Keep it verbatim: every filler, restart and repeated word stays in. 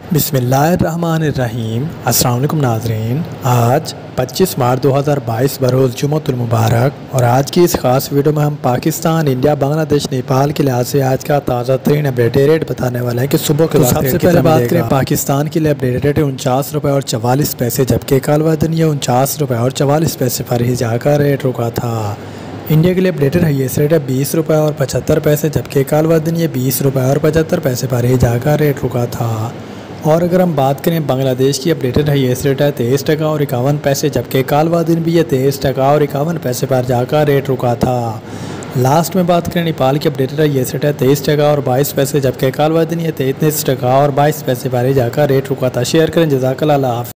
बिस्मिल्लाहिर्रहमानिर्रहीम। अस्सलाम वालेकुम नाज़रीन। आज पच्चीस मार्च दो हज़ार बाईस बरोज़ जुमअतुल मुबारक और आज की इस ख़ास वीडियो में हम पाकिस्तान, इंडिया, बांग्लादेश, नेपाल के लिहाज से आज का ताज़ा तरीन अपडेटेड रेट बताने वाले हैं कि सुबह के तो सबसे पहले बात करें पाकिस्तान के लिए अपडेटेड रेट है उनचास रुपये और चवालीस पैसे, जबकि कल वाले दिन ये उनचास रुपये और चवालीस पैसे पर ही जाकर रेट रुका था। इंडिया के लिए अपडेटेड है ये रेट है बीस रुपये और पचहत्तर पैसे, जबकि कल वाले दिन ये बीस रुपये और पचहत्तर पैसे पर ही जाकर रेट रुका था। और अगर हम बात करें बांग्लादेश की अपडेटेड है ये रेट है तेईस टका और इक्यावन पैसे, जबकि कल वाले दिन भी ये तेईस टका और इक्यावन पैसे पर जाकर रेट रुका था। लास्ट में बात करें नेपाल की अपडेटेड है ये रेट है तेईस टका और बाईस पैसे, जबकि कल वाले दिन ये तैंतीस टका और बाईस पैसे पर ही जाकर रेट रुका था। शेयर करें। जज़ाकल्लाह।